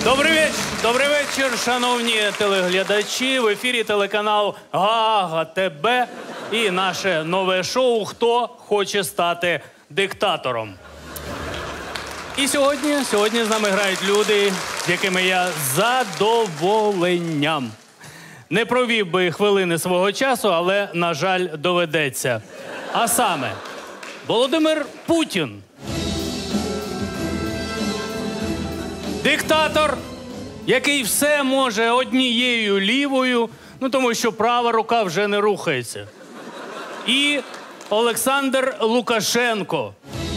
Добрий вечір, шановні телеглядачі. В ефірі телеканал Гага ТБ і наше нове шоу «Хто хоче стати диктатором?». І сьогодні з нами грають люди, з якими я з задоволенням не провів би хвилини свого часу, але, на жаль, доведеться. А саме, Володимир Путін. Диктатор, який все може однією лівою, тому що права рука вже не рухається. І Олександр Лукашенко.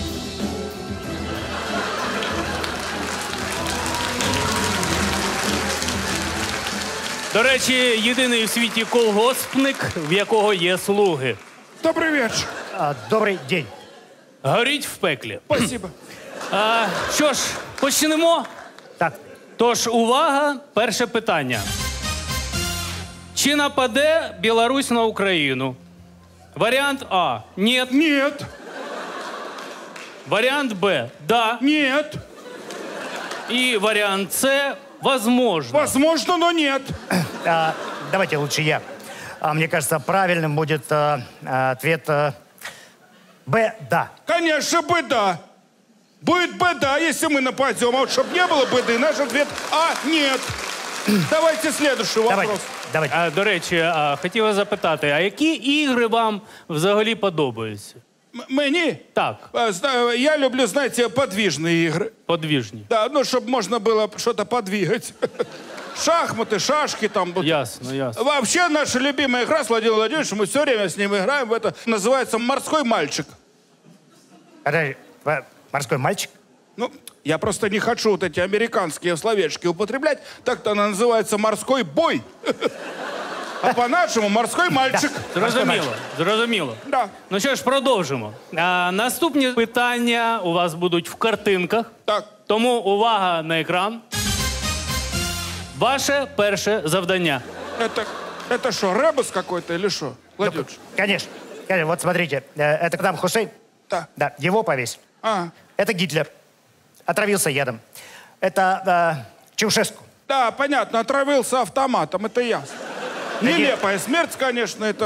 До речі, єдиний у світі колгоспник, в якого є слуги. Добрий вечір. Добрий день. Горіть в пеклі. Спасибо. Що ж, почнемо? Так. Тож, увага, перше питання. Чи нападе Білорусь на Україну? Варіант А – ні. Нет. Варіант Б – да. Нет. І варіант С – возможно. Возможно, но нет. Давайте лучше я. Мне кажется, правильным будет ответ Б – да. Конечно, беда. Будет беда, если мы нападем. А вот чтобы не было беды, наш ответ А – нет. Давайте следующий вопрос. Давайте. До речі, хотів вас запитати, а які ігри вам взагалі подобаються? Мені? Так, Я люблю, знаете, подвижные игры. подвижні. Да, чтобы можно было что-то подвигать. Шахматы, шашки там. Ясно, ясно. Вообще наша любимая игра с Владимиром Владимировичем, мы все время с ним играем в это. Называется «Морской мальчик». Морской мальчик? Ну, я просто не хочу вот эти американские словечки употреблять. Так-то она называется «Морской бой». А по-нашему «Морской мальчик». Зрозуміло. Да. Ну що ж, продовжимо. Наступні питання у вас будуть в картинках. Так. Тому увага на екран. Ваше перше завдання. Это что, ребус какой-то или что? Владимирович? Конечно. Вот смотрите, это Саддам Хусейн. Да. Да, его повесь. А, Это Гитлер. Отравился ядом. Это Чаушеску. да, понятно, отравился автоматом, это ясно. Да Нелепая смерть, конечно, это...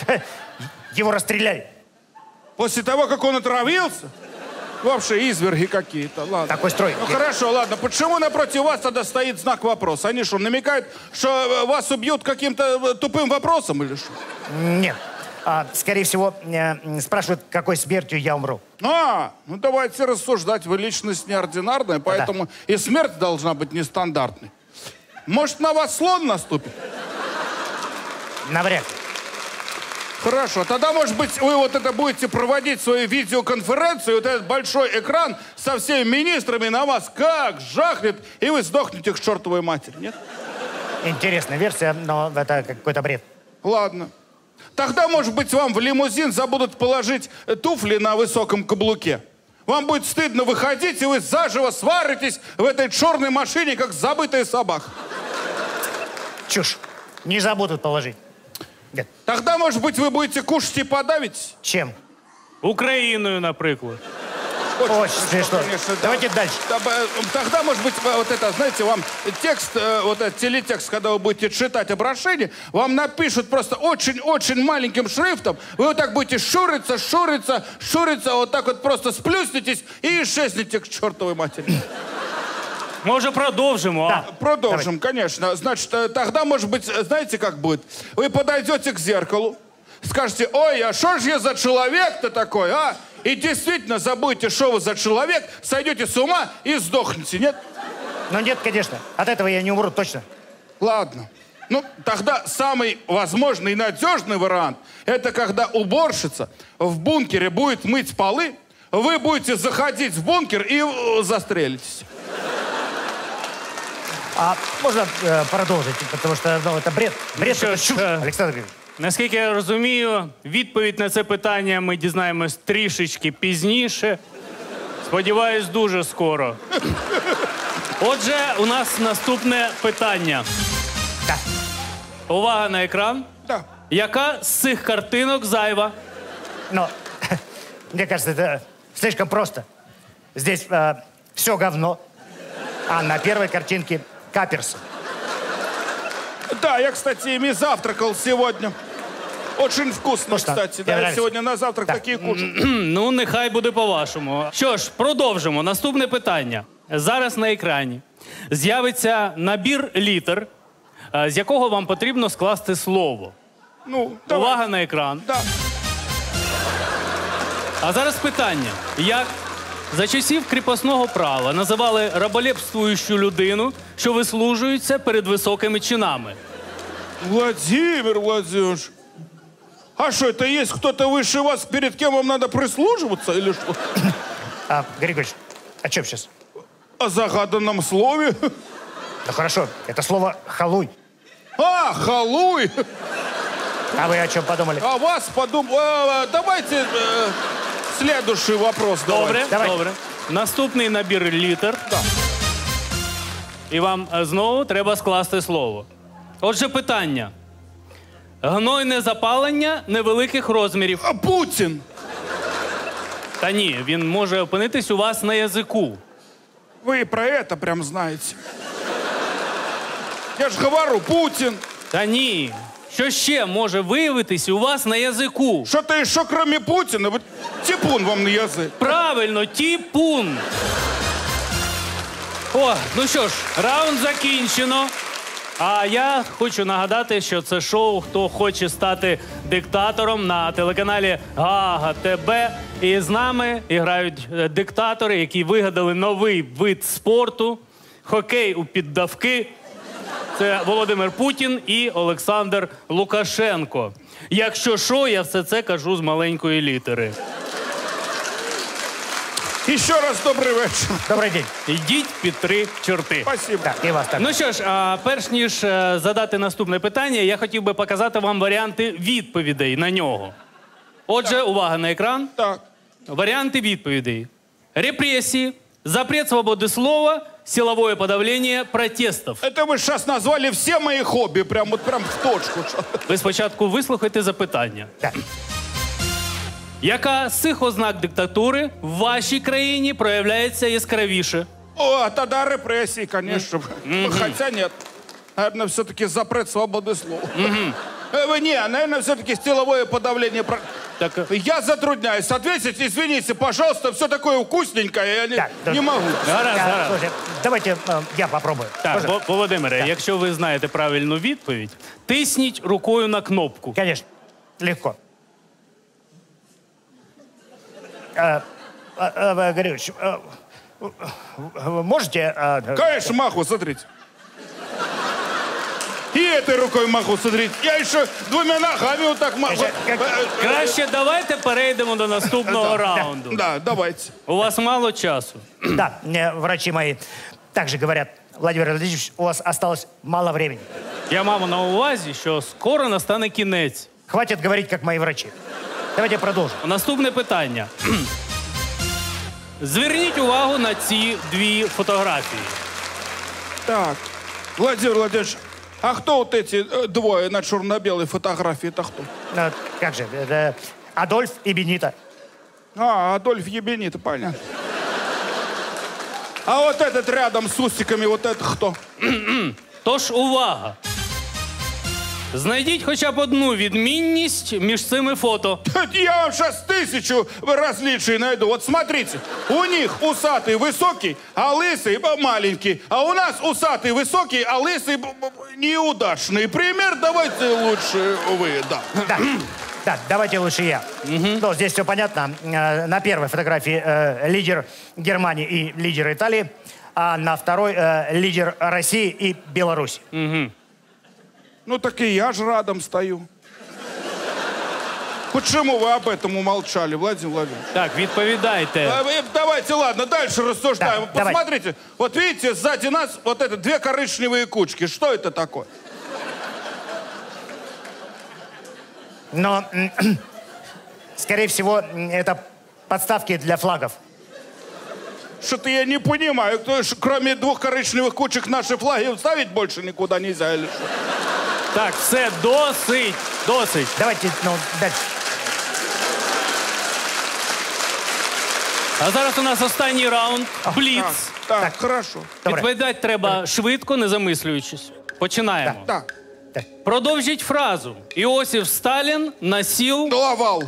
Его расстреляли. После того, как он отравился? Вообще изверги какие-то, ладно. Такой строй. Ну хорошо, ладно. Почему напротив вас тогда стоит знак вопроса? Они что, намекают, что вас убьют каким-то тупым вопросом или что? Нет. Скорее всего, спрашивают, какой смертью я умру. Ну давайте рассуждать. Вы личность неординарная, поэтому и смерть должна быть нестандартной. Может, на вас слон наступит? Навряд ли. Хорошо, тогда, может быть, вы вот это будете проводить свою видеоконференцию, вот этот большой экран со всеми министрами на вас как жахнет, и вы сдохнете к чертовой матери, нет? Интересная версия, но это какой-то бред. Ладно. Тогда, может быть, вам в лимузин забудут положить туфли на высоком каблуке. Вам будет стыдно выходить, и вы заживо сваритесь в этой черной машине, как забытая собака. Чушь. Не забудут положить. Нет. Тогда, может быть, вы будете кушать и подавить? Чем? Україною, наприклад. Очень смешно. Конечно, да. Давайте дальше. Тогда, может быть, вот это, знаете, вам текст, вот этот телетекст, когда вы будете читать обращение, вам напишут просто очень-очень маленьким шрифтом. Вы вот так будете шуриться, вот так вот просто сплюснетесь и исчезнете к чертовой матери. Може, продовжимо, Да. Продолжим, конечно. Значит, тогда, может быть, знаете, как будет? Вы подойдете к зеркалу, скажете: ой, а что же я за человек-то такой, а? И действительно забудете, что вы за человек, сойдете с ума и сдохнете, нет? Ну нет, конечно. От этого я не умру, точно. Ладно. Ну, тогда самый возможный и надежный вариант – это когда уборщица в бункере будет мыть полы, вы будете заходить в бункер и застрелитесь. Можно продолжить, потому что это бред. Бред, Что это ж, чушь, Александр Григорьевич. Наскільки я розумію, відповідь на це питання ми дізнаємось трішечки пізніше. Сподіваюсь, дуже скоро. Отже, у нас наступне питання. Да. Увага на екран. Да. Яка з цих картинок зайва? Но мне кажется, это слишком просто. Здесь все говно. А на первой картинке каперсы. Да, я, кстати, ими завтракал сегодня. Очень вкусно, Вкусно. кстати. Тебе Да, я нравится? сегодня на завтрак Да. такие кушаю. Ну, нехай буде по-вашому. Що ж, продовжимо. Наступне питання. Зараз на екрані з'явиться набір літер, з якого вам потрібно скласти слово. Ну, давай. Увага на екран. Да. А зараз питання. Як за часів кріпосного права називали раболепствуючу людину, що вислужується перед високими чинами? Владимир Владимирович, а что, это есть кто-то выше вас, перед кем вам надо прислуживаться или что? Григорьевич, о чем сейчас? О загаданном слове? Ну хорошо, это слово «халуй». А, халуй! А вы о чем подумали? А вас давайте следующий вопрос. Добре, Давай. добре. Наступний набір літер. Да. І вам знову треба скласти слово. Отже, питання. Гнойне запалення невеликих розмірів. А Путин! Та ні, він може опинитись у вас на язику. Вы и про это прям знаете. Я же говорю, Путин. Та ні. Що ще може виявитись у вас на язику? Что-то еще кроме Путина. Вот типун вам на язык. Правильно, тіпун. О, ну що ж, раунд закінчено. А я хочу нагадати, що це шоу «Хто хоче стати диктатором» на телеканалі Гага ТБ. І з нами грають диктатори, які вигадали новий вид спорту – хокей у піддавки. Це Володимир Путін і Олександр Лукашенко. Якщо що, я все це кажу з маленької літери. Еще раз добрый вечер. Добрый день. Йдіть під 3 чорти. Спасибо. Так, и вас так. Ну що ж, перш ніж задати наступне питання, я хотів би показати вам варіанти відповідей на нього. Отже, увага на екран. Так. Варіанти відповідей. Репресії, запрет свободи слова, силовое подавление протестов. Это вы сейчас назвали все мои хобби, прям в точку. Ви спочатку вислухайте запитання. Так. Яка з цих ознак диктатури в вашій країні проявляється яскравіше? О, тогда репрессии, конечно. Хотя нет. Наверное, все-таки запрет свободы слова. Не, наверное, все-таки силовое подавление. Так, Я затрудняюсь ответить. Извините, пожалуйста, все такое вкусненькое, я Так, не могу. гаразд, гаразд. Слушайте, давайте я попробую. Так, Можно? Володимире, якщо ви знаєте правильну відповідь, тисніть рукою на кнопку. Конечно, легко. Григорьевич, вы можете... Конечно, маху, смотрите. И этой рукой маху, смотрите. Я еще двумя ногами вот так маху. Краще давайте перейдемо до наступного раунду. Да, давайте. У вас мало часу. Да, мне врачи мои также говорят, Владимир Владимирович, у вас осталось мало времени. Я мав на увазі, що скоро настане кінець. Хватит говорить, как мои врачи. Давайте продолжим. Наступне питання. Зверніть увагу на ці дві фотографії. Так, Владимир Владимирович, а кто вот эти двое на черно-белой фотографии-то кто? Ну, как же, это Адольф и Бенита. А, Адольф Ебенит, понятно. А вот этот рядом с усиками, вот это кто? Тож увага! Знайдіть хоча б одну відмінність між цими фото. Я вам сейчас 1000 различий найду. Вот смотрите, у них усатый высокий, а лысый маленький. А у нас усатый высокий, а лысый неудачный. Пример давайте лучше вы, да. Да, да, давайте лучше я. Ну, здесь все понятно. На первой фотографии лидер Германии и лидер Италии, а на второй лидер России и Беларуси. Ну так и я же рядом стою. Почему вы об этом умолчали, Владимир Владимирович? Так, відповідайте. Давайте, ладно, дальше рассуждаем. Да, давай. Посмотрите, вот видите, сзади нас вот это две коричневые кучки. Что это такое? Но, скорее всего, это подставки для флагов. Что-то я не понимаю, кроме двух коричневых кучек наши флаги ставить больше никуда нельзя или что? Так, все, досить, досить. Давайте, ну, дальше. А зараз у нас останній раунд. Бліц. Так, хорошо. Добре. Відповідати треба швидко, не замислюючись. Починаємо. Так. Продовжіть фразу. Іосиф Сталін насів... Лавал.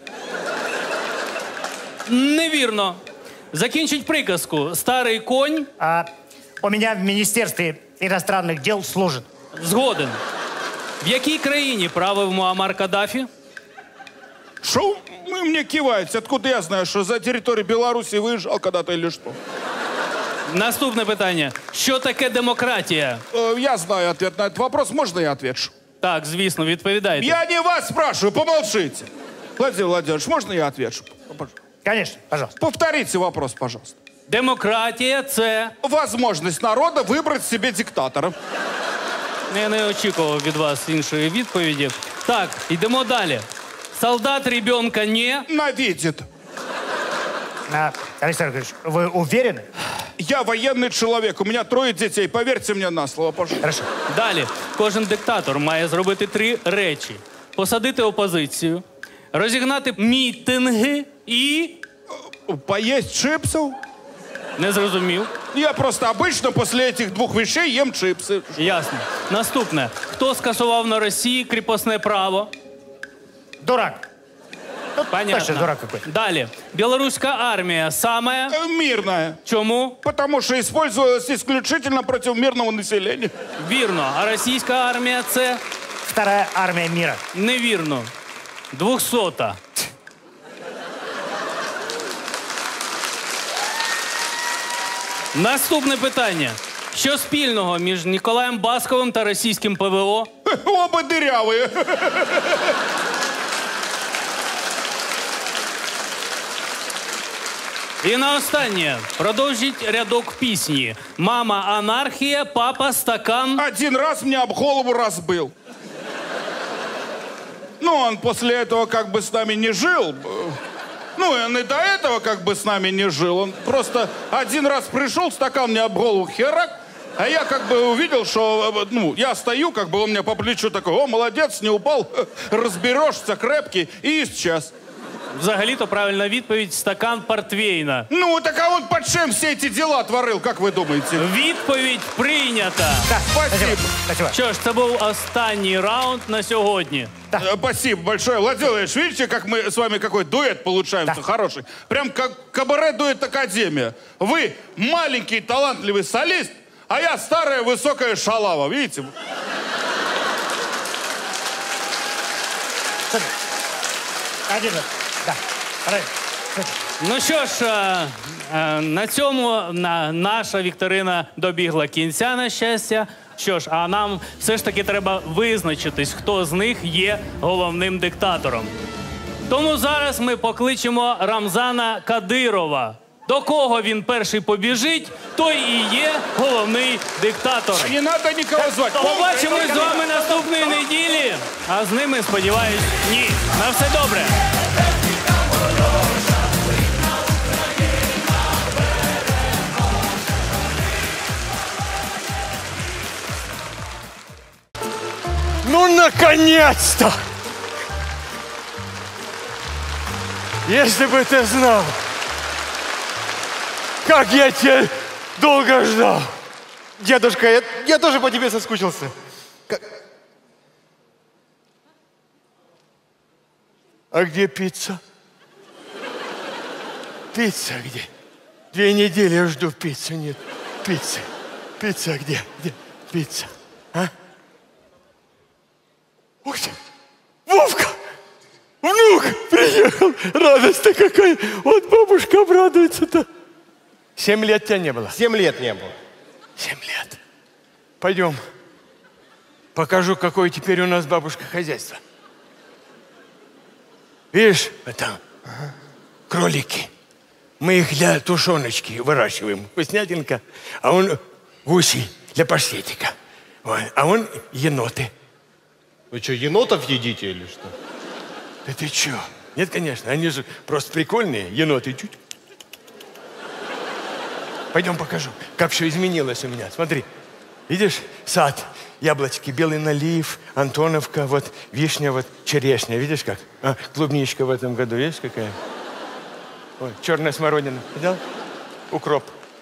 Невірно. Закінчіть приказку. Старий конь У меня в Министерстве иностранных дел служит. згоден. В якій країні правив Муаммар Каддафі? Шо вы мне киваете? Откуда я знаю, что за территорию Беларуси выезжал когда-то или что? Наступне питання. Що таке демократія? Я знаю ответ на этот вопрос. Можно я отвечу? Так, звісно, відповідайте. Я не вас спрашиваю, помолчите. Владимир Владимирович, можно я отвечу? Конечно, пожалуйста. Повторите вопрос, пожалуйста. Демократія – це... Возможность народа выбрать себе диктатора. Я не очікував від вас іншої відповіді. Так, йдемо далі. Солдат ребенка не... Навидит. Александр Григорьевич, вы уверены? Я военный человек, у меня 3 детей, поверьте мне на слово, пожалуйста. Хорошо. Далі. Кожен диктатор має зробити 3 речі. Посадити опозицію, розігнати мітинги і... Поесть чипсов? Не зрозумів. Я просто обычно после этих 2 вещей ем чипсы. Ясно. Наступне. Хто скасував на Росії кріпосне право? Дурак. Понятно. Точно дурак какой. Далі. Білоруська армія саме... Мирная. Чому? Потому что использовалась исключительно против мирного населения. Вірно. А російська армія це... Вторая армия мира. Невірно. 200-та. Наступне питання. Що спільного між Ніколаєм Басковим та російським ПВО? Оба дырявые. І на останнє. Продовжіть рядок пісні. Мама анархія, папа стакан. 1 раз мне об голову разбыл. Ну, он после этого как бы с нами не жил. Ну, он и до этого как бы с нами не жил. Он просто 1 раз пришел, стакан мне об голову херак, а я как бы увидел, что, ну, я стою, как бы он мне по плечу такой: о, молодец, не упал, разберешься, крепкий, и исчез. Взагалі-то правильна відповідь – стакан портвейна. Ну, так а он под чем все эти дела творил, как вы думаете? Відповідь прийнята. Да, Спасибо. Спасибо. Що ж, це був останній раунд на сьогодні. Спасибо большое. Владимир Владимирович, видите, как мы с вами какой дуэт получаемся хороший? Прям как кабаре-дуэт Академия. Вы маленький талантливый солист, а я старая высокая шалава, видите? Один. Да. Правильно. Ну що ж, на цьому наша вікторина добігла кінця, на щастя. Що ж, а нам все ж таки треба визначитись, хто з них є головним диктатором. Тому зараз ми покличемо Рамзана Кадирова. До кого він перший побіжить, той і є головний диктатор. Не надо никого звать. Побачимось з вами наступної неділі, а з ними, сподіваюсь, ні. На все добре. Ну, наконец-то! Если бы ты знал, как я тебя долго ждал. Дедушка, я тоже по тебе соскучился. А где пицца? Пицца где? 2 недели я жду пиццу, нет пиццы. Пицца где? Где пицца? А? Ух ты! Вовка! Внук приехал! Радость-то какая! Вот бабушка обрадуется-то. 7 лет тебя не было. 7 лет не было. 7 лет. Пойдем. Покажу, какое теперь у нас бабушка хозяйство. Видишь, это кролики. Мы их для тушеночки выращиваем. Вкуснятинка. А он гуси для паштетика. Вот. А он еноты. Вы что, енотов едите или что? Да ты чё? Нет, конечно. Они же просто прикольные. Еноты чуть. Пойдем покажу, как все изменилось у меня. Смотри. Видишь, сад, яблочки, белый налив, Антоновка, вот вишня, вот черешня. Видишь как? А, клубничка в этом году, видишь какая? Ой, черная смородина. Видел? Укроп.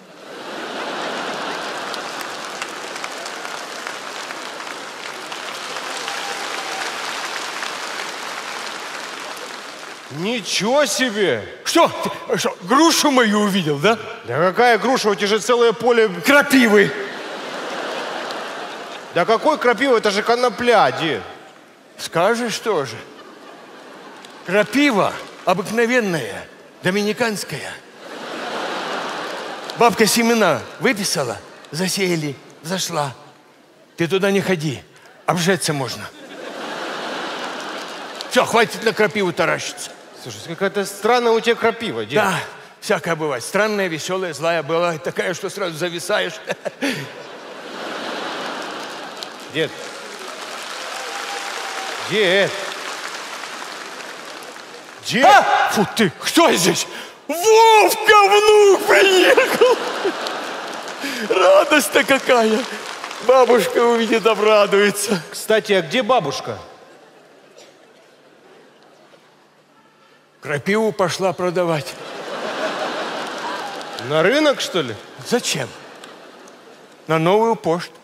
Ничего себе! Что? Ты что, грушу мою увидел, да? Да какая груша, у тебя же целое поле... Крапивы. Да какой крапива, это же конопля, дед. Скажешь тоже. Крапива обыкновенная, доминиканская. Бабка семена выписала, засеяли, зашла. Ты туда не ходи, обжеться можно. Все, хватит на крапиву таращиться. Слушай, какая-то странная у тебя крапива, дед. Да, всякое бывает. Странная, веселая, злая была. Такая, что сразу зависаешь. Дед. Дед. Дед. А! Фу ты, кто здесь? Вовка, внук, приехал. Радость-то какая. Бабушка увидит, обрадуется. Кстати, а где бабушка? Крапиву пошла продавать. На рынок, что ли? Зачем? На новую пошту.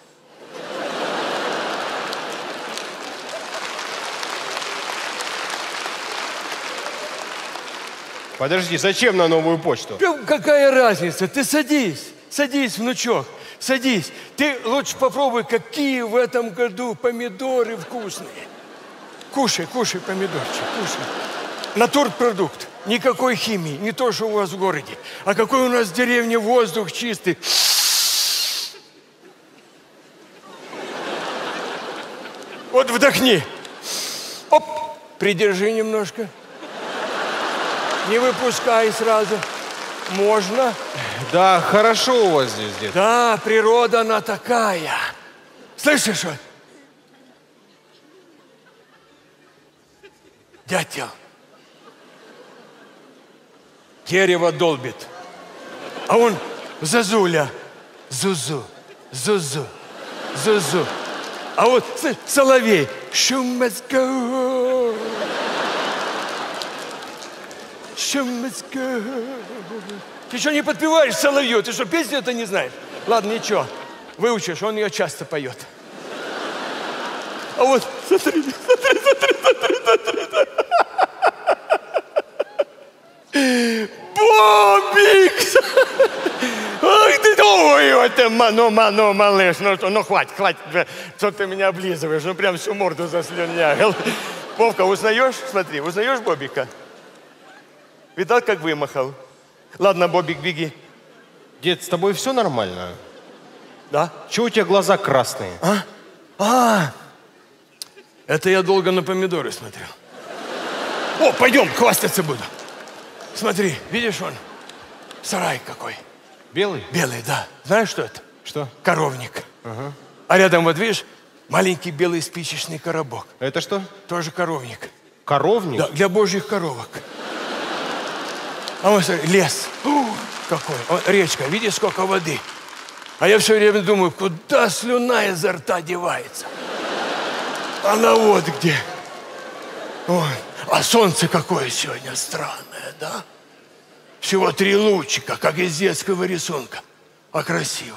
Подожди, зачем на новую почту? Какая разница? Ты садись. Садись, внучок. Садись. Ты лучше попробуй, какие в этом году помидоры вкусные. Кушай, кушай помидорчик, кушай. Натурпродукт. Никакой химии. Не то, что у вас в городе. А какой у нас в деревне воздух чистый. Вот вдохни. Оп. Придержи немножко. Не выпускай сразу. Можно? Да, хорошо у вас здесь, дед. Да, природа она такая. Слышишь, что? Дятел. Дерево долбит. А он зазуля. Зузу. Зузу. Зузу. А вот соловей. Шумацка. Шумацка. Ты что не подпеваешь соловью? Ты что, песню это не знаешь? Ладно, ничего. Выучишь, он ее часто поет. А вот, смотри. Бобик! Ах ты, ой, это, ну, малыш, ну, хватит, что ты меня облизываешь, ну, прям всю морду заслюнявил. Вовка, узнаешь? Смотри, узнаешь Бобика? Видал, как вымахал? Ладно, Бобик, беги. Дед, с тобой все нормально? Да? Чего у тебя глаза красные? Это я долго на помидоры смотрел. О, пойдем, хвастаться буду. Смотри, видишь он? Сарай какой. Белый? Белый, да. Знаешь, что это? Что? Коровник. А рядом, вот видишь, маленький белый спичечный коробок. Это что? Тоже коровник. Коровник? Да, для божьих коровок. А вот смотри, лес. Какой. Речка, видишь, сколько воды. А я все время думаю, куда слюна изо рта девается. Она вот где. Ой. А солнце какое сегодня странное, да? Всего 3 лучика, как из детского рисунка. А красиво.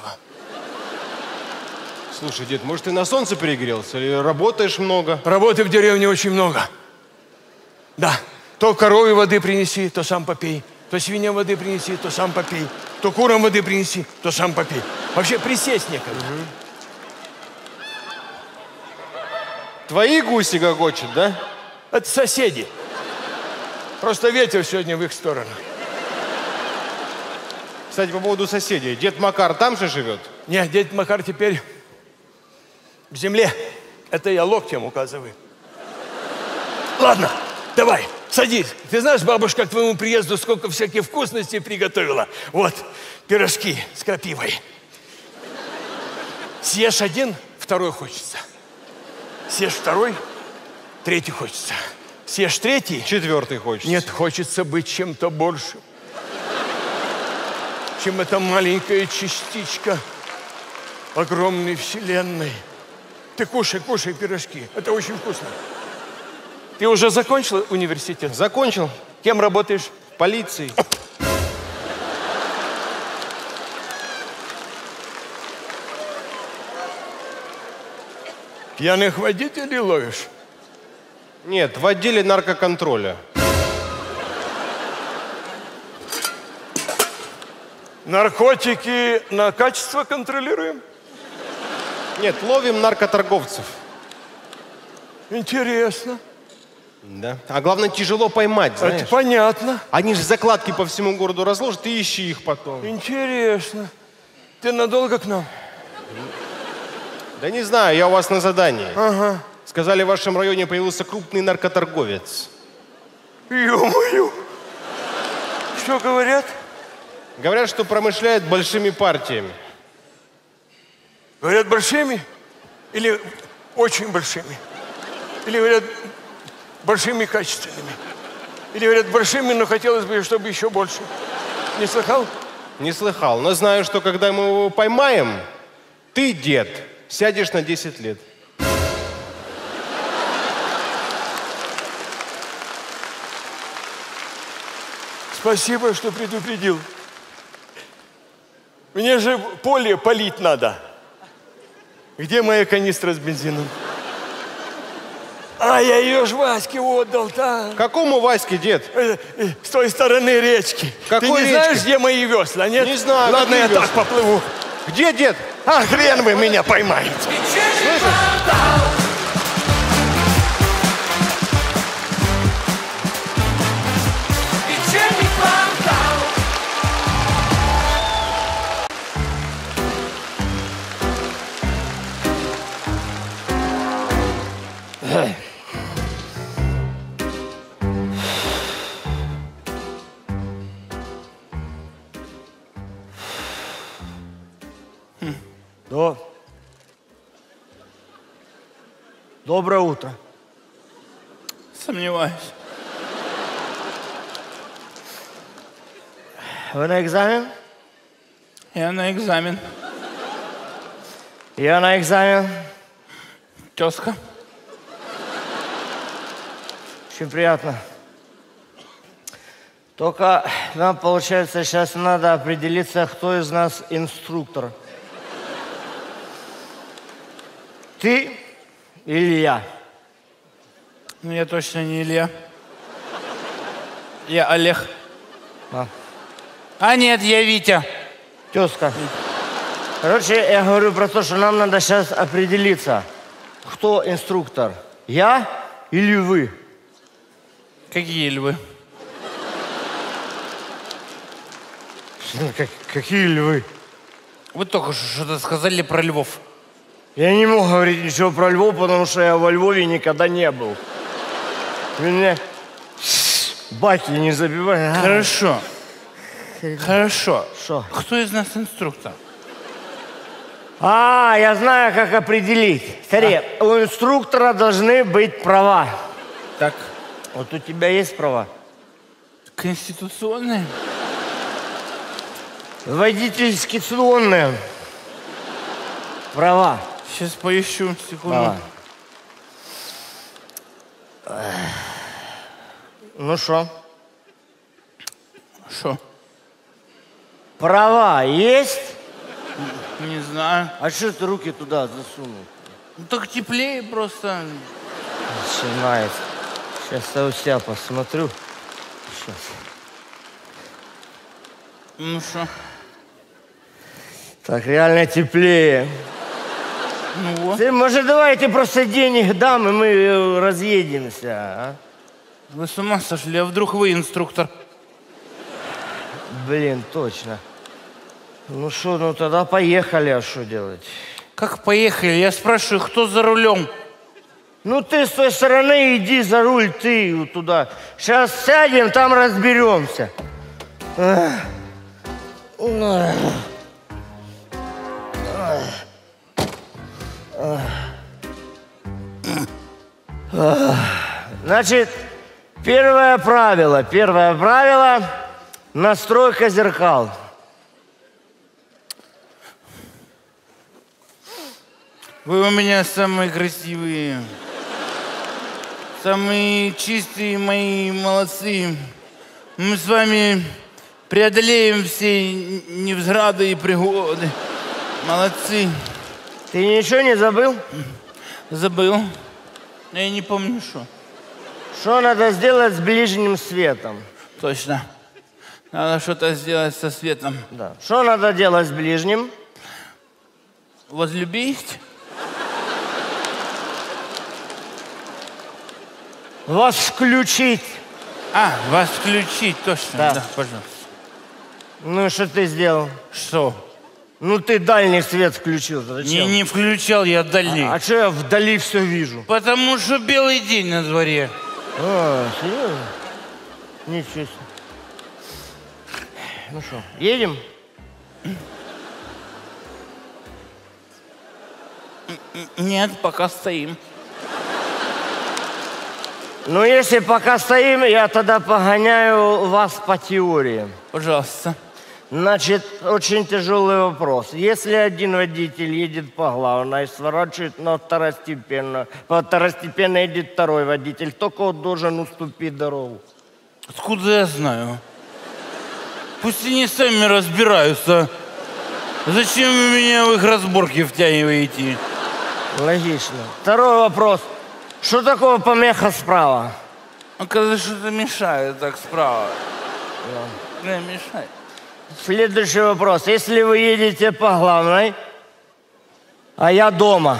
Слушай, дед, может, ты на солнце перегрелся или работаешь много? Работы в деревне очень много. Да. То корове воды принеси, то сам попей. То свинье воды принеси, то сам попей. То курам воды принеси, то сам попей. Вообще присесть некогда. Твои гуси гогочут, да? Это соседи. Просто ветер сегодня в их сторону. Кстати, по поводу соседей. Дед Макар там же живет? Нет, дед Макар теперь в земле. Это я локтем указываю. Ладно, давай, садись. Ты знаешь, бабушка к твоему приезду сколько всяких вкусностей приготовила? Вот, пирожки с крапивой. Съешь один, второй хочется. Съешь второй, третий хочется. Съешь третий. 4-й хочется. Нет, хочется быть чем-то большим, чем эта маленькая частичка огромной вселенной. Ты кушай, кушай пирожки. Это очень вкусно. Ты уже закончил университет? Закончил. Кем работаешь? В полиции. Пьяных водителей ловишь? Нет, в отделе наркоконтроля. Наркотики на качество контролируем? Нет, ловим наркоторговцев. Интересно. Да. А главное, тяжело поймать, знаешь. Это понятно. Они же закладки по всему городу разложат, и ищи их потом. Интересно. Ты надолго к нам? Да не знаю, я у вас на задании. Ага. Сказали, в вашем районе появился крупный наркоторговец. Ё-моё. Что говорят? Говорят, что промышляет большими партиями. Говорят, большими? Или очень большими? Или говорят, большими и качественными? Или говорят, большими, но хотелось бы, чтобы еще больше? Не слыхал? Не слыхал, но знаю, что когда мы его поймаем, ты, дед, сядешь на 10 лет. Спасибо, что предупредил. Мне же поле полить надо. Где моя канистра с бензином? А, я ее ж Ваське отдал, да. Какому Ваське, дед? С той стороны речки. Какой Ты не речки? знаешь, где мои весла, нет? Не знаю, Ладно, какие я весла? так поплыву. Где дед? А, хрен вы меня поймаете. Доброе утро. Сомневаюсь. Вы на экзамен? Я на экзамен. Я на экзамен. Тезка. Очень приятно. Только нам, получается, сейчас надо определиться, кто из нас инструктор. Ты или я? Ну, я точно не Илья. Я Олег. А нет, я Витя. Тезка. Короче, я говорю про то, что нам надо сейчас определиться, кто инструктор. Я или вы? Какие львы? Какие львы? Вы только что-то сказали про львов. Я не мог говорить ничего про Львов, потому что я во Львове никогда не был. Вы меня баки не забивай. Хорошо. Хорошо. Что? Кто из нас инструктор? Я знаю, как определить. Смотри, у инструктора должны быть права. Так. Вот у тебя есть права? Конституционные? Водительские права. Сейчас поищу, секунду. Ну что? Что? Права есть? Не знаю. А что ты руки туда засунул? Ну так теплее просто. Начинается. Сейчас я у себя посмотрю. Сейчас. Ну что? Так, реально теплее. Ну вот. Ты, может, давай я тебе просто денег дам, и мы разъедемся, а? Вы с ума сошли, а вдруг вы инструктор? Блин, точно. Ну что, ну тогда поехали, а что делать? Как поехали? Я спрашиваю, кто за рулем? Ну ты с той стороны иди за руль, ты туда. Сейчас сядем, там разберемся. Значит, первое правило – настройка зеркал. Вы у меня самые красивые, самые чистые мои молодцы. Мы с вами преодолеем все невзгоды и пригоды. Молодцы. Ты ничего не забыл? Забыл. Я не помню, что. Что надо сделать с ближним светом? Точно. Надо что-то сделать со светом. Да. Что надо делать с ближним? Возлюбить? Вас включить. Вас включить, точно. Да. Да, пожалуйста. Ну, что ты сделал? Что? Ну, ты дальний свет включил. Зачем? Не включал я дальний. А что я вдали все вижу? Потому что белый день на дворе. Серьезно? Ничего себе. Ну что, едем? Нет, пока стоим. Ну, если пока стоим, я тогда погоняю вас по теории. Пожалуйста. Значит, очень тяжелый вопрос. Если один водитель едет по главной, сворачивает на второстепенную, по второстепенной едет второй водитель, только он должен уступить дорогу. Откуда я знаю? Пусть они сами разбираются. Зачем вы меня в их разборки втягиваете? Логично. Второй вопрос. Что такое помеха справа? Когда что-то мешает так справа. Да, мешает. Следующий вопрос. Если вы едете по главной, а я дома,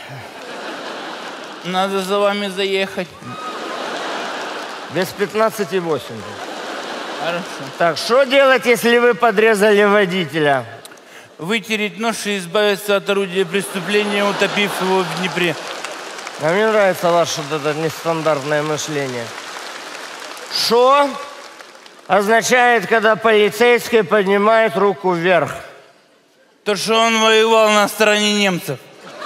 Надо за вами заехать. без 15,8. Хорошо. Так, что делать, если вы подрезали водителя? Вытереть нож и избавиться от орудия преступления, утопив его в Днепре. А мне нравится ваше вот это нестандартное мышление. Что означает, когда полицейский поднимает руку вверх? То, что он воевал на стороне немцев.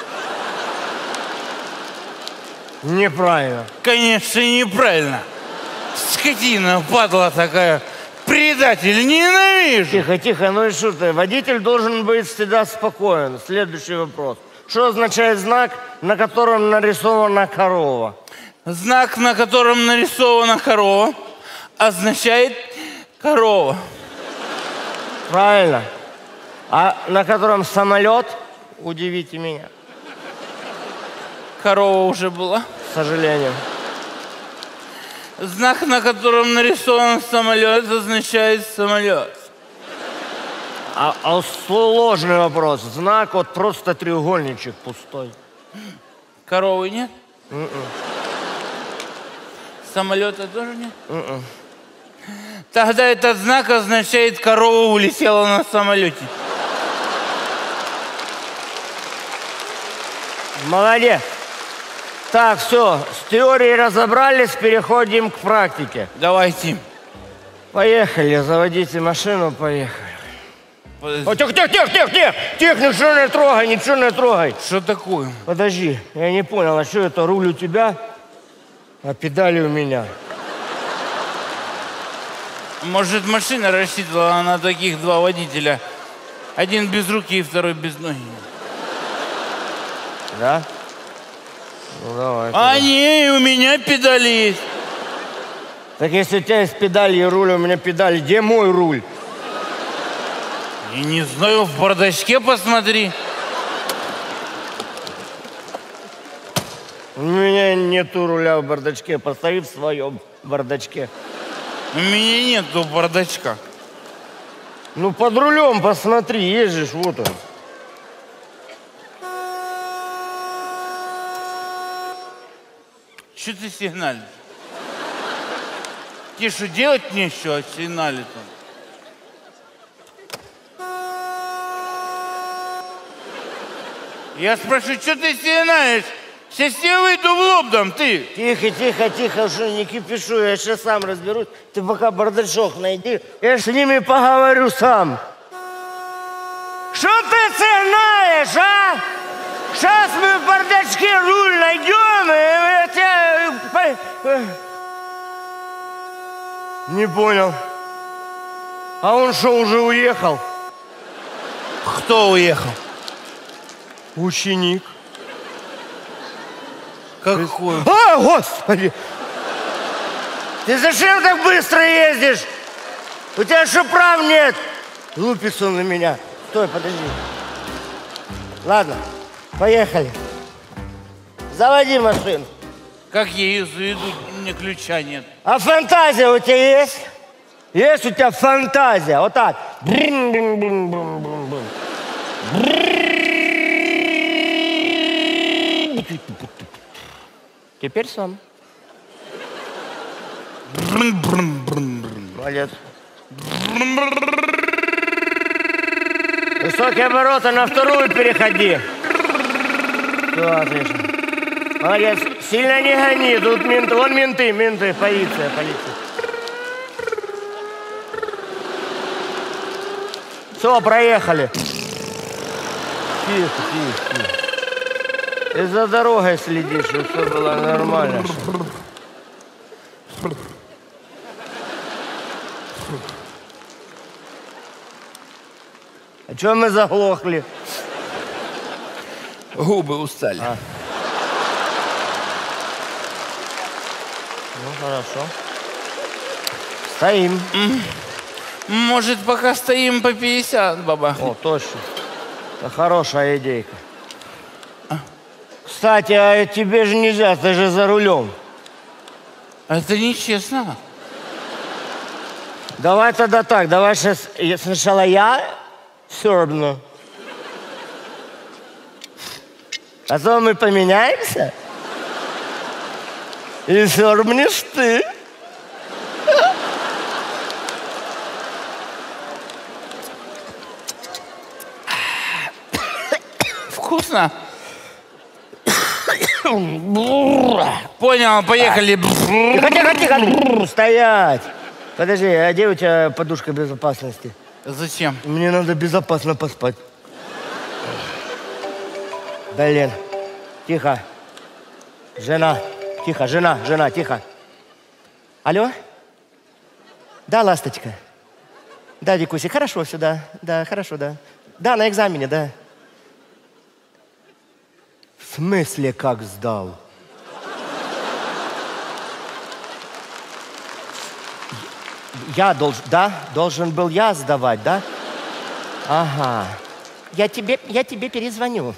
Неправильно. Конечно, неправильно. Скотина, падла такая. Предатель, ненавижу. Тихо, тихо, ну и что ты? Водитель должен быть всегда спокоен. Следующий вопрос. Что означает знак, на котором нарисована корова? Знак, на котором нарисована корова, означает корова. Правильно. А на котором самолет? Удивите меня. Корова уже была. К сожалению. Знак, на котором нарисован самолет, означает самолет. А сложный вопрос. Знак вот просто треугольничек пустой. Коровы нет? Самолета тоже нет? Тогда этот знак означает, корова улетела на самолете. Молодец. Так, все, с теорией разобрались, переходим к практике. Давайте. Поехали, заводите машину, поехали. Подожди. О, тихо, ничего не трогай. Что такое? Подожди, я не понял, а что это, руль у тебя, а педали у меня? Может, машина рассчитывала на таких два водителя. Один без руки и второй без ноги. Да? Ну, давай. А не, у меня педали есть. Так если у тебя есть педали и руль, у меня педали, где мой руль? Я не знаю, в бардачке посмотри. У меня нету руля в бардачке, постави в своем бардачке. У меня нету бардачка. Ну, под рулем посмотри, езжишь, вот он. Что ты сигналишь? Тебе что, делать нечего, а сигналит он? Я спрашиваю, что ты сигналишь? Сейчас я выйду в лоб дам, ты. Тихо, что не кипишу, я сейчас сам разберусь. Ты пока бардачок найди, я с ними поговорю сам. Что ты сигналишь, а? Сейчас мы в бардачке руль найдем, и я тебя... Не понял. А он что, уже уехал? Кто уехал? Ученик. Какой? А, Господи! Ты зачем так быстро ездишь? У тебя что, прав нет? Лупится он на меня. Стой, подожди. Ладно, поехали. Заводи машину. Как я ее заведу, у меня ключа нет. А фантазия у тебя есть? Есть у тебя фантазия? Вот так. Брин-брин-брин-брин-брин-брин. Теперь сам. Молодец. Высокие обороты, на вторую переходи. Все, отлично. Молодец. Сильно не гони. Тут менты. Вон менты. Полиция. Все, проехали. Тихо. Ты за дорогой следишь, чтобы все было нормально. А чего мы заглохли? Губы устали. Ну, хорошо. Стоим. Может, пока стоим по 50, баба? О, точно. Это хорошая идейка. Кстати, а тебе же нельзя, ты же за рулем. Это нечестно. Давай тогда так, давай сейчас сначала я сёрбну. А то мы поменяемся. И сёрбнешь ты. Вкусно? Понял, поехали. Тихо. Стоять. Подожди, а где у тебя подушка безопасности? Зачем? Мне надо безопасно поспать. Блин. Тихо. Жена. Тихо, жена, тихо. Алло? Да, ласточка. Да, Дикусик, хорошо сюда. Да, хорошо, да. Да, на экзамене, да. В смысле, как сдал? Я должен был я сдавать, да? Ага. Я тебе перезвоню.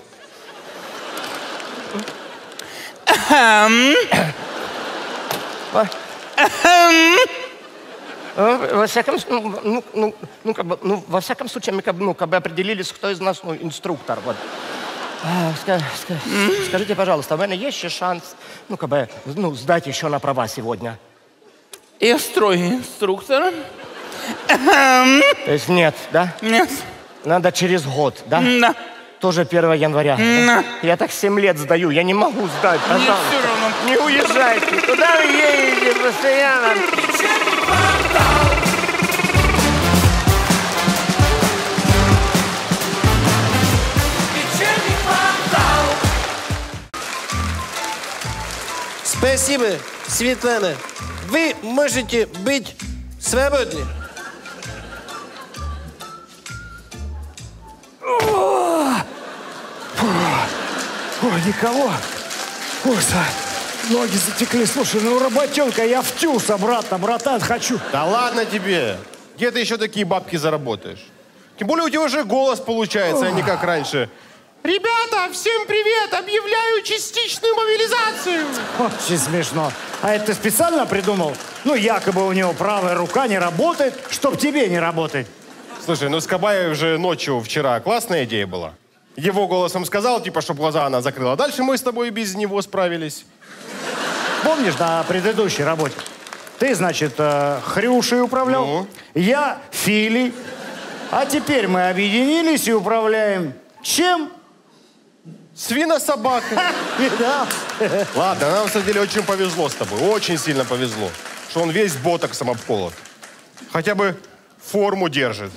Во всяком случае, мы как бы определились, кто из нас инструктор. Вот. Скажите, пожалуйста, у меня есть еще шанс, сдать еще на права сегодня? Я строгий инструктор. То есть нет, да? Нет. Надо через год, да? Да. Тоже 1 января. Да. Я так 7 лет сдаю, я не могу сдать, Мне пожалуйста. все равно. Не уезжайте. Куда вы едете постоянно? Спасибо, Светлана. Вы можете быть свободны. Ой, никого. Ой, ноги затекли. Слушай, работенка, я в тюз обратно, братан, хочу. Да ладно тебе. Где ты еще такие бабки заработаешь? Тем более у тебя уже голос получается, а не как раньше. Ребята, всем привет! Объявляю частичную мобилизацию! Очень смешно. А это ты специально придумал? Якобы у него правая рука не работает, чтоб тебе не работать. Слушай, Скабаев же ночью вчера классная идея была. Его голосом сказал, чтобы глаза она закрыла. Дальше мы с тобой без него справились. Помнишь, на предыдущей работе? Ты, значит, Хрюшей управлял, я Филей. А теперь мы объединились и управляем чем? Свинособака. Да. Ладно, нам, на самом деле, очень повезло с тобой. Очень сильно повезло. Что он весь ботоксом обколот. Хотя бы форму держит.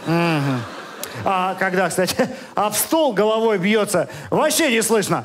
А когда, кстати, об стол головой бьется, вообще не слышно.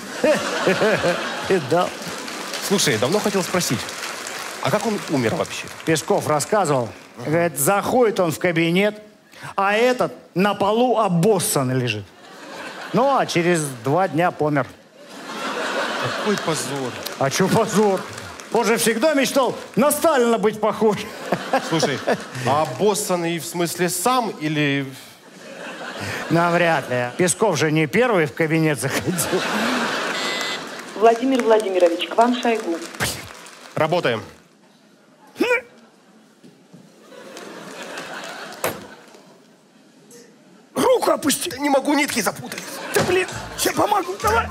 Да. Слушай, давно хотел спросить, а как он умер вообще? Песков рассказывал. Говорит, заходит он в кабинет, а этот на полу обоссанный лежит. А через 2 дня помер. Какой позор. А что позор? Он же всегда мечтал на Сталина быть похож. Слушай, а обоссанный в смысле сам или... Навряд ли. Песков же не первый в кабинет заходил. Владимир Владимирович, к вам Шойгу. Работаем. Руку опусти. Да не могу, нитки запутались. Да блин, сейчас помогу, давай.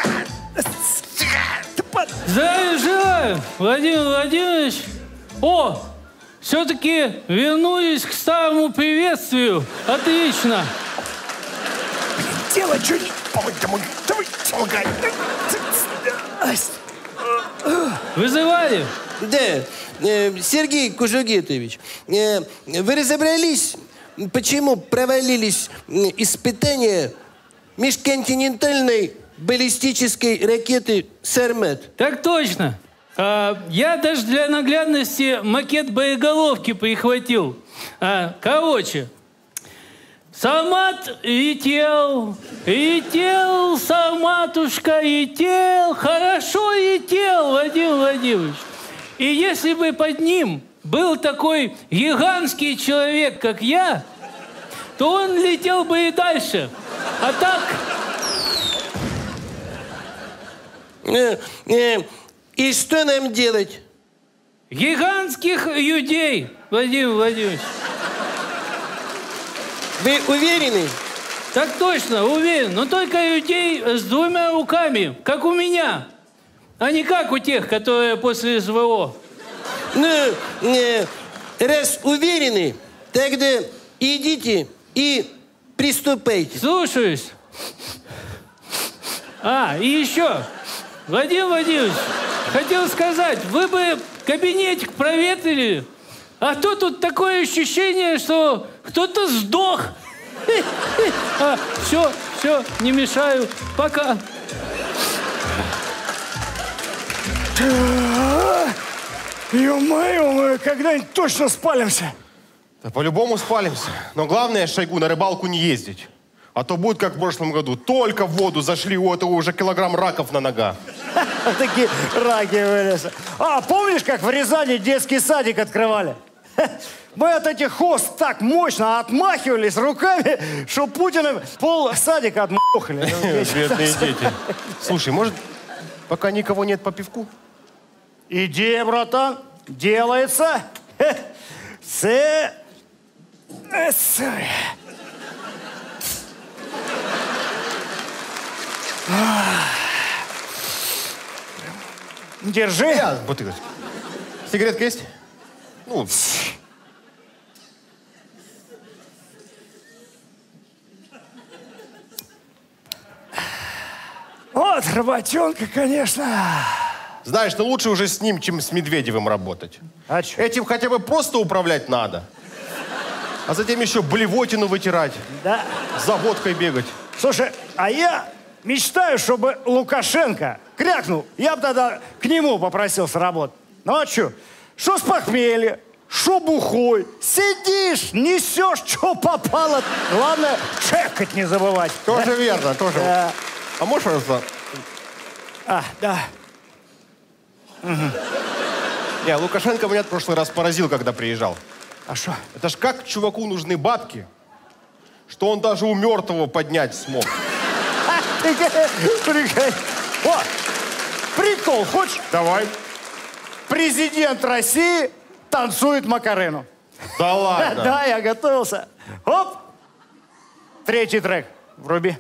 Здравия желаю, Владимир Владимирович. О, все-таки вернулись к старому приветствию. Отлично. Делай что-нибудь. Давай, помогай. Вызывали? Да, Сергей Кужугетович, вы разобрались, почему провалились испытания межконтинентальной баллистической ракеты «Сармат»? Так точно. Я даже для наглядности макет боеголовки прихватил. Короче, Сармат летел, летел, Сарматушка летел, хорошо летел, Владимир Владимирович. И если бы под ним был такой гигантский человек, как я, то он летел бы и дальше. А так... И что нам делать? Гигантских людей, Владимир Владимирович. Вы уверены? Так точно, уверен. Но только людей с двумя руками, как у меня. А не как у тех, которые после СВО. Ну, раз уверены, тогда идите и приступайте. Слушаюсь. И еще, Владимир Владимирович, хотел сказать, вы бы кабинетик проветрили, а то тут такое ощущение, что кто-то сдох. Все, не мешаю. Пока. Ё-моё, мы когда-нибудь точно спалимся. Да по-любому спалимся. Но главное, Шойгу, на рыбалку не ездить. А то будет, как в прошлом году. Только в воду зашли, у этого уже килограмм раков на ногах. Такие раки вылезли. Помнишь, как в Рязани детский садик открывали? Мы от этих хост так мощно отмахивались руками, что Путина пол садика отмахали. Бедные дети. Слушай, может, пока никого нет по пивку? Идея, братан, делается. Держи. Бутылка. Сигаретка есть? Ну. Вот работенка, конечно. Знаешь, ты лучше уже с ним, чем с Медведевым работать. А чё? Этим хотя бы просто управлять надо. А затем еще блевотину вытирать. Да. За водкой бегать. Слушай, а я мечтаю, чтобы Лукашенко крякнул. Я бы тогда к нему попросился работать. Ну а что? Что с похмелья? Что бухой? Сидишь, несешь, что попало. Главное, чекать не забывать. Тоже верно, тоже. Да. А можешь, пожалуйста? Да. Не, Лукашенко меня в прошлый раз поразил, когда приезжал. А что? Это ж как чуваку нужны бабки, что он даже у мертвого поднять смог. Прикол. О, прикол, хочешь? Давай. Президент России танцует Макарену. Да ладно. Да, я готовился. Оп! Третий трек. Вруби.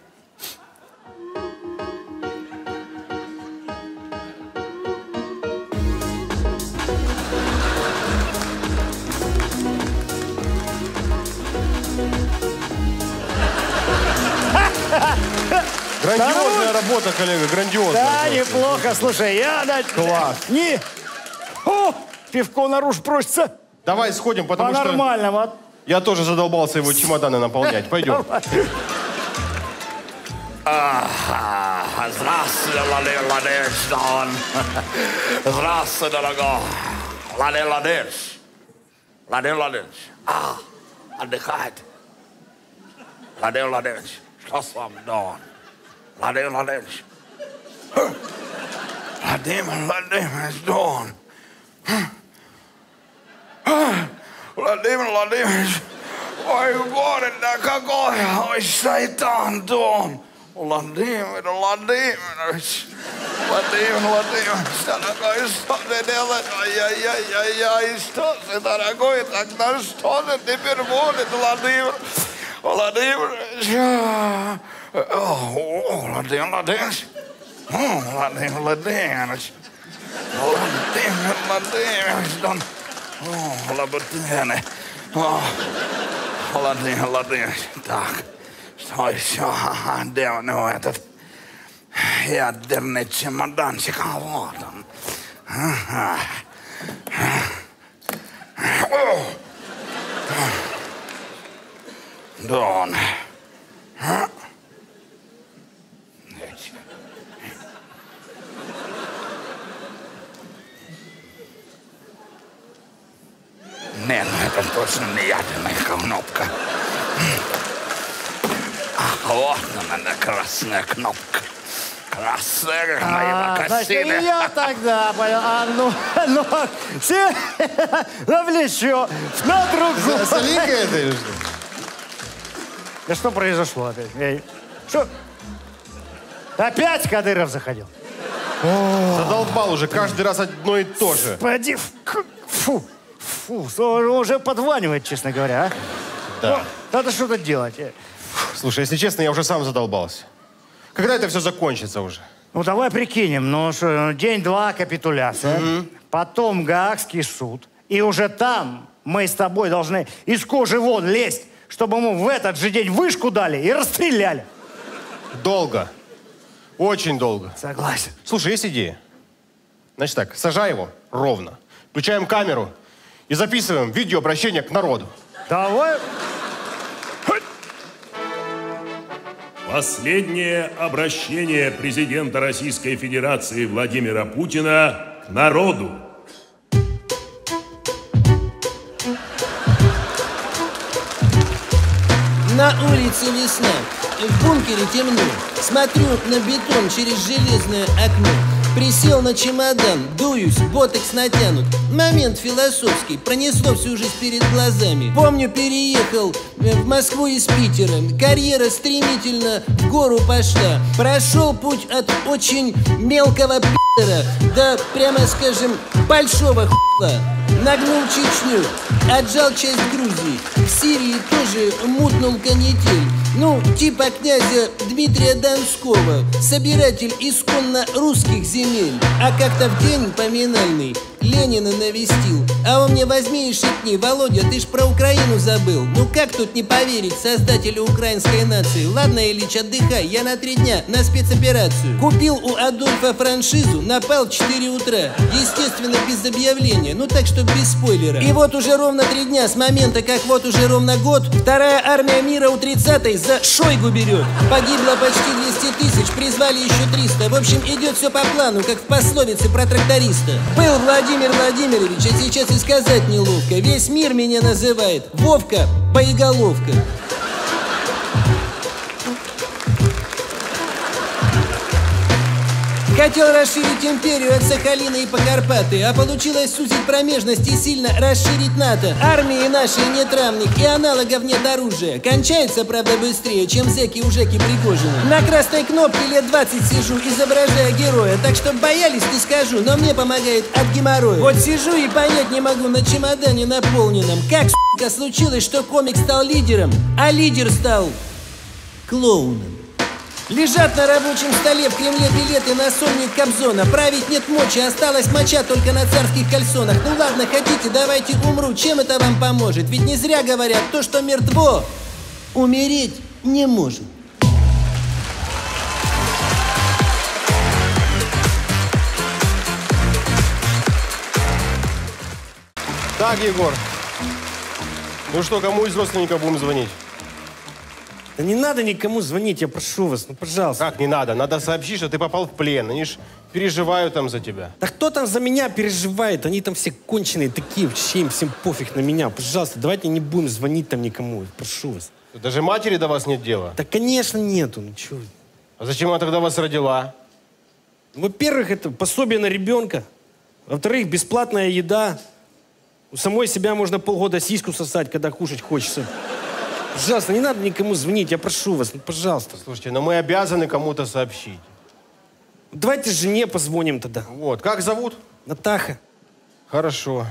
Грандиозная работа, коллега, грандиозная. Да, неплохо. Слушай, я... Класс. Не... О, пивко наружу просится. Давай сходим, потому что По-нормальному. я тоже задолбался его чемоданы наполнять. Пойдем. Здравствуй, Владимир Здравствуй, дорогой. Владимир Владимирович. Отдыхает. Владимир Владимирович, что с вами, Дон? Владимир Владимирович. Владимир Владимирович, Дон. Владимир Владимирович. Ой, горе-то какое. Ой, шайтан, Дон. Владимир Владимирович. Владимир, дорогой, что ты делаешь? Ай-яй-яй-яй-яй, что ты, дорогой, тогда что же теперь будет, Владимир? Владимир, Владимир Владимирович. Владимир Владимирович. Владимир Владимирович, он... Лабутены. Владимир Владимирович. Так, что еще? Где у него этот ядерный чемоданчик? А вот он. Ага. Да он. Не, ну это точно не ядерная кнопка. А вот она, красная кнопка. Красная моего Значит, и кассины. я тогда понял. Все на плечо, на другую. Солинка это или что? Да что произошло опять? Что? Опять Кадыров заходил? Задолбал уже, каждый раз одно и то же. Господи, фу, уже подванивает, честно говоря, а? Да. Надо что-то делать. Слушай, если честно, я уже сам задолбался. Когда это все закончится уже? Ну, давай прикинем. Ну, что, день-два капитуляция. Потом Гаагский суд. И уже там мы с тобой должны из кожи вон лезть, чтобы ему в этот же день вышку дали и расстреляли. Долго. Очень долго. Согласен. Слушай, есть идея. Значит так, сажай его ровно. Включаем камеру и записываем видеообращение к народу. Давай. Последнее обращение президента Российской Федерации Владимира Путина к народу. На улице весна, в бункере темно. Смотрю на бетон через железное окно. Присел на чемодан, дуюсь, ботекс натянут. Момент философский, пронесло всю жизнь перед глазами. Помню, переехал в Москву из Питера. Карьера стремительно в гору пошла. Прошел путь от очень мелкого пи***ера до, прямо скажем, большого хула. Нагнул Чечню, отжал часть Грузии. В Сирии тоже мутнул канитель. Ну, типа князя Дмитрия Донского, собиратель исконно русских земель. А как-то в день поминальный Ленина навестил. А он мне возьми и шепни: Володя, ты ж про Украину забыл. Ну как тут не поверить создателю украинской нации? Ладно, Ильич, отдыхай, я на 3 дня на спецоперацию. Купил у Адольфа франшизу, напал в 4 утра. Естественно, без объявления, ну так что без спойлера. И вот уже ровно 3 дня с момента, как вот уже ровно год, вторая армия мира у 30-й за Шойгу берет. Погибло почти 200 тысяч, призвали еще 300. В общем, идет все по плану, как в пословице про тракториста. Был Владимир Владимирович, а сейчас и сказать неловко. Весь мир меня называет Вовка Боеголовка. Хотел расширить империю от Сахалина и по Карпаты, а получилось сузить промежность и сильно расширить НАТО. Армии нашей нет равных и аналогов нет оружия. Кончается, правда, быстрее, чем зэки у Жеки Пригожина. На красной кнопке лет 20 сижу, изображая героя. Так что боялись, не скажу, но мне помогает от геморроя. Вот сижу и понять не могу на чемодане наполненном, как, сука, случилось, что комик стал лидером, а лидер стал клоуном. Лежат на рабочем столе в Кремле билеты на сольник Кобзона. Править нет мочи, осталась моча только на царских кальсонах. Ну ладно, хотите, давайте умру, чем это вам поможет? Ведь не зря говорят, то, что мертво, умереть не может. Так, Егор. Ну что, кому из родственников будем звонить? Да не надо никому звонить, я прошу вас, ну пожалуйста. Как не надо? Надо сообщить, что ты попал в плен. Они ж переживают там за тебя. Да кто там за меня переживает? Они там все конченые такие, вообще им всем пофиг на меня. Пожалуйста, давайте не будем звонить там никому, прошу вас. Даже матери до вас нет дела? Да, конечно, нету, ну чего. А зачем она тогда вас родила? Во-первых, это пособие на ребенка. Во-вторых, бесплатная еда. У самой себя можно полгода сиську сосать, когда кушать хочется. Пожалуйста, не надо никому звонить, я прошу вас, ну, пожалуйста. Слушайте, но мы обязаны кому-то сообщить. Давайте жене позвоним тогда. Вот, как зовут? Натаха. Хорошо.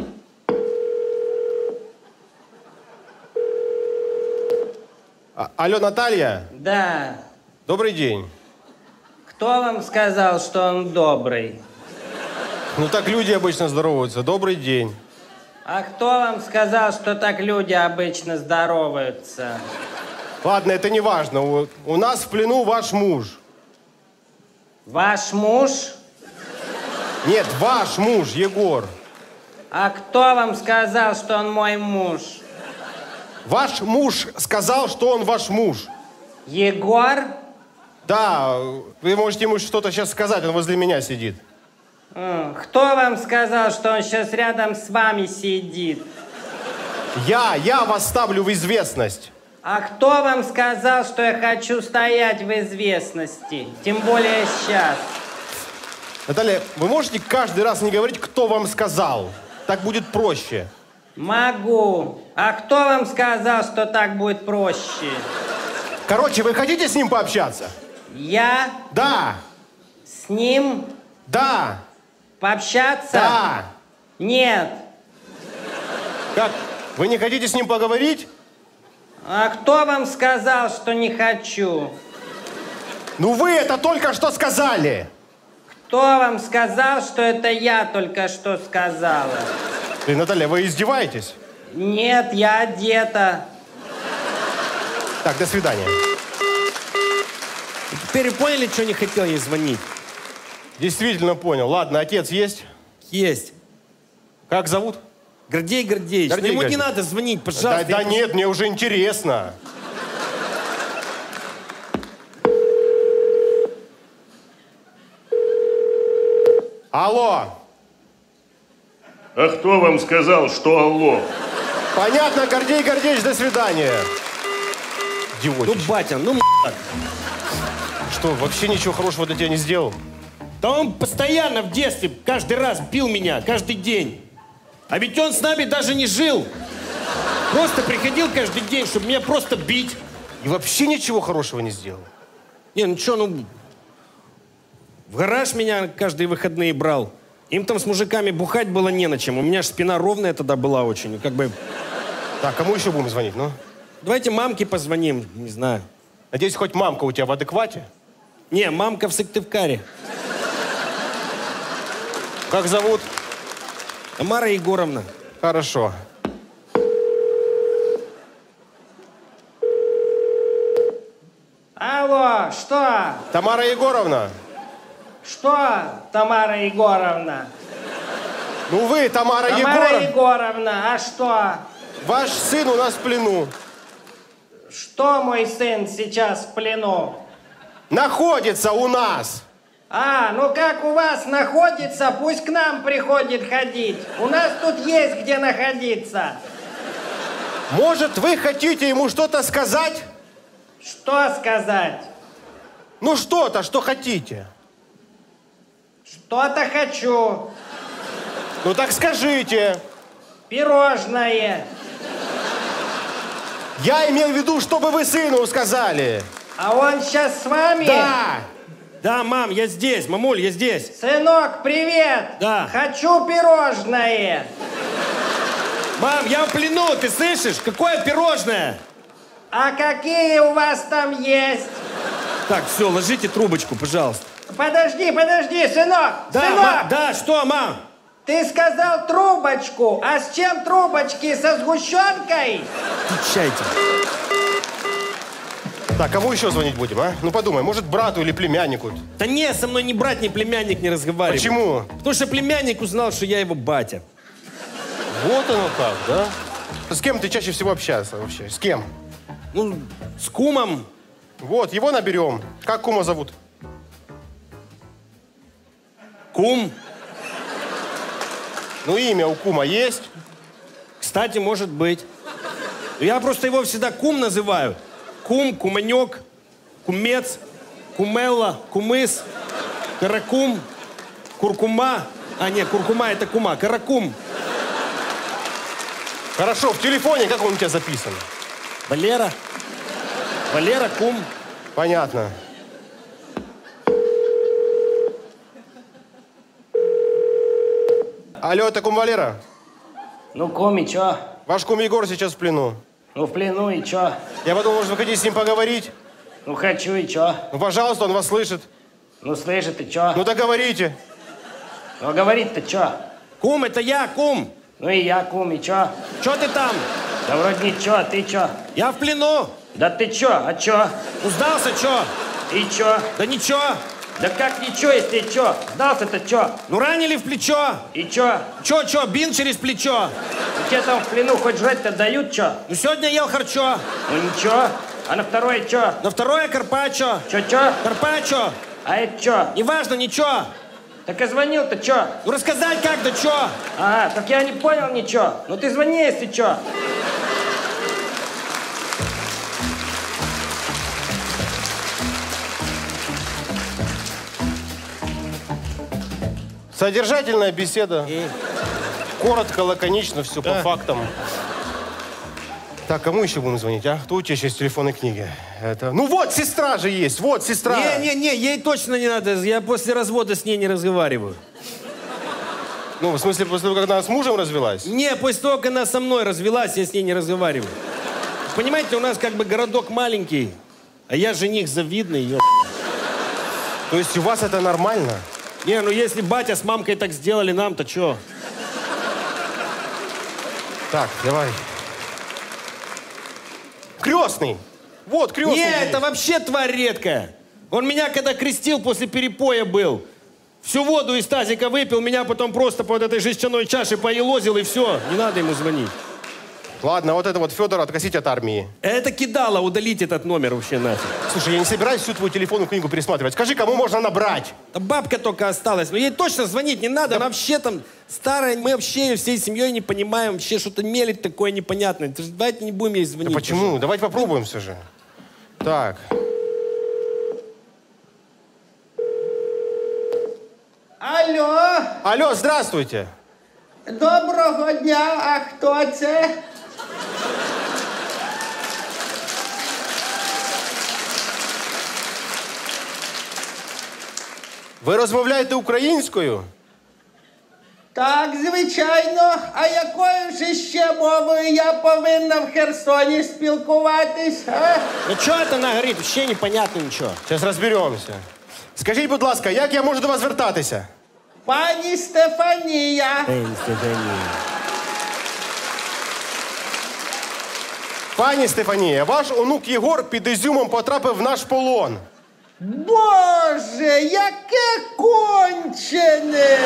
Алло, Наталья? Да. Добрый день. Кто вам сказал, что он добрый? Ну так люди обычно здороваются. Добрый день. А кто вам сказал, что так люди обычно здороваются? Ладно, это не важно. У нас в плену ваш муж. Ваш муж? Нет, ваш муж, Егор. А кто вам сказал, что он мой муж? Ваш муж сказал, что он ваш муж. Егор? Да, вы можете ему что-то сейчас сказать, он возле меня сидит. Кто вам сказал, что он сейчас рядом с вами сидит? Я вас ставлю в известность. А кто вам сказал, что я хочу стоять в известности? Тем более сейчас. Наталья, вы можете каждый раз не говорить, кто вам сказал? Так будет проще. Могу. А кто вам сказал, что так будет проще? Короче, вы хотите с ним пообщаться? Я? Да. С ним? Да. Пообщаться? Да. Нет. Как? Вы не хотите с ним поговорить? А кто вам сказал, что не хочу? Ну вы это только что сказали. Кто вам сказал, что это я только что сказала? Наталья, вы издеваетесь? Нет, я одета. Так, до свидания. Теперь поняли, что не хотел ей звонить? Действительно понял. Ладно, отец есть? Есть. Как зовут? Гордей Гордеевич. Гордей ему Гордеевич. не надо звонить, пожалуйста. Да нет, мне уже интересно. Алло. А кто вам сказал, что алло? Понятно, Гордей Гордеевич, до свидания. Идиотище. Ну, батя, ну, Что, вообще ничего хорошего для тебя не сделал? Да он постоянно в детстве, каждый раз бил меня, каждый день. А ведь он с нами даже не жил. Просто приходил каждый день, чтобы меня просто бить. И вообще ничего хорошего не сделал? Не, ну что, ну... В гараж меня каждые выходные брал. Им там с мужиками бухать было не на чем. У меня же спина ровная тогда была очень. Как бы... Так, кому еще будем звонить, ну? Давайте мамке позвоним, не знаю. Надеюсь, хоть мамка у тебя в адеквате? Не, мамка в Сыктывкаре. Как зовут? Тамара Егоровна. Хорошо. Алло, что? Тамара Егоровна. Что, Тамара Егоровна? Ну вы, Тамара Тамара Егоровна, а что? Ваш сын у нас в плену. Что мой сын сейчас в плену? Находится у нас. А, ну как у вас находится, пусть к нам приходит ходить. У нас тут есть где находиться. Может, вы хотите ему что-то сказать? Что сказать? Ну что-то, что хотите. Что-то хочу. Ну так скажите. Пирожное. Я имел в виду, чтобы вы сыну сказали. А он сейчас с вами? Да. Да, мам, я здесь. Мамуль, я здесь. Сынок, привет. Да. Хочу пирожное. Мам, я в плену, ты слышишь? Какое пирожное? А какие у вас там есть? Так, все, ложите трубочку, пожалуйста. Подожди, сынок. Да, Сынок. да, что, мам? Ты сказал трубочку. А с чем трубочки? Со сгущенкой? Отвечайте. Так, кому еще звонить будем, а? Ну подумай, может, брату или племяннику? Да не, со мной ни брат, ни племянник не разговаривает. Почему? Потому что племянник узнал, что я его батя. Вот оно как, да? С кем ты чаще всего общаешься вообще? С кем? Ну, с кумом. Вот, его наберем. Как кума зовут? Кум. Ну, имя у кума есть? Кстати, может быть. Я просто его всегда кум называю. Кум, куманек, кумец, кумелла, кумыс, каракум, куркума. А, нет, куркума это кума. Каракум. Хорошо, в телефоне как он у тебя записан? Валера. Валера, кум. Понятно. Алло, это кум Валера? Ну, кум, и чё? Ваш кум Егор сейчас в плену. Ну, в плену, и чё? Я подумал, может, вы хотите с ним поговорить? Ну, хочу, и чё? Ну, пожалуйста, он вас слышит. Ну, слышит, и чё? Ну, договорите. Ну, говорить-то чё? Кум, это я, кум. Ну, и я, кум, и чё? Чё ты там? Да вроде ничего, а ты чё? Я в плену. Да ты чё, а чё? Ну, сдался, чё? И чё? Да ничего. Да как ничего, если чё? Сдался-то чё? Ну, ранили в плечо. И чё? Чё, бинт через плечо. Ну, тебе там в плену хоть жрать-то дают чё? Ну, сегодня ел харчо. Ну, ничего. А на второе чё? На второе карпаччо. Чё? Карпаччо. А это чё? Неважно, ничего. Так и звонил-то чё? Ну, рассказать как, да чё? Ага, так я не понял ничего. Ну, ты звони, если чё. Содержательная беседа. Коротко, лаконично, все по фактам. Так, кому еще будем звонить, а? Кто у тебя сейчас в телефонной книге? Это... Ну вот, сестра же есть, вот, сестра. Не, ей точно не надо. Я после развода с ней не разговариваю. Ну, в смысле, после того, как она с мужем развелась? Не, после того, как она со мной развелась, я с ней не разговариваю. Понимаете, у нас как бы городок маленький, а я жених завидный, ё... То есть у вас это нормально? Не, ну если батя с мамкой так сделали, нам-то чё? Так, давай. Крестный! Вот, крестный. Не, есть. это вообще тварь редкая. Он меня, когда крестил, после перепоя был. Всю воду из тазика выпил, меня потом просто под этой жестяной чашей поелозил, и все. Не надо ему звонить. Ладно, вот это вот Федора откосить от армии. Это кидало, удалить этот номер вообще нафиг. Слушай, я не собираюсь всю твою телефонную книгу пересматривать. Скажи, кому можно набрать? Да бабка только осталась. Но ей точно звонить не надо. Да. Она вообще там старая. Мы вообще всей семьей не понимаем. Вообще что-то мелет такое непонятное. Давайте не будем ей звонить. Да почему? Пожалуйста. Давайте попробуем все же. Так. Алло. Алло, здравствуйте. Доброго дня, а хто це? Ви розмовляєте українською? Так, звичайно. А якою ж ще мовою я повинна в Херсоні спілкуватись, а? Ну чого це вона говорить? Ще непонятно нічого. Зараз розберемося. Скажіть, будь ласка, як я можу до вас звертатися? Пані Стефанія. Пані Стефанія, ваш онук Єгор під Ізюмом потрапив в наш полон. Боже, яке кончене!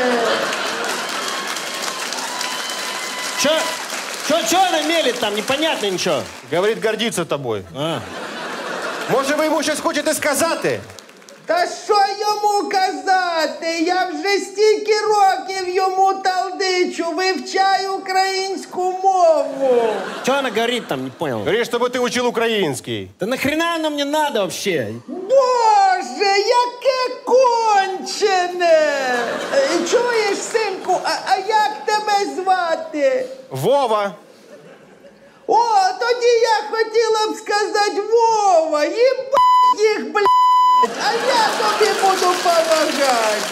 Чё она мелит там? Непонятно ничего. Говорит, гордится тобой. Може, ви йому щось хочете сказати? Та що йому казати? Я вже стільки років йому талдичу, вивчаю українську мову. Что она говорит там, не понял? Говорит, чтобы ты учил украинский. Да нахрена оно мне надо вообще? Боже, яке кончене! Чуєш, синку, а як тебе звати? Вова. О, тоді я хотіла б сказати Вова. Єбать їх, блядь, а я тобі буду помагати.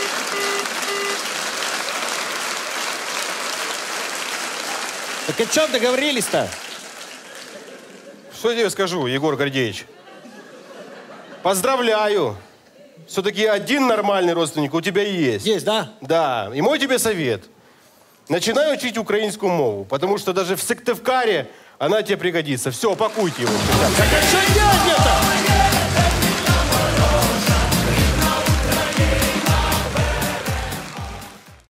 Так о чем договорились-то? Что я тебе скажу, Егор Гордеевич? Поздравляю. Все-таки один нормальный родственник у тебя есть. Есть, да? Да. И мой тебе совет. Начинай учить украинскую мову, потому что даже в Сыктывкаре она тебе пригодится. Все, пакуйте его. Так а что делать-то?